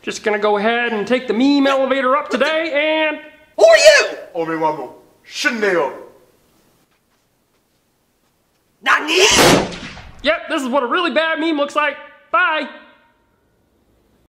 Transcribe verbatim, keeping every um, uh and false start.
Just gonna go ahead and take the meme elevator up today and... Who are you? 오메와모 신내요. NANI? Yep, this is what a really bad meme looks like. Bye!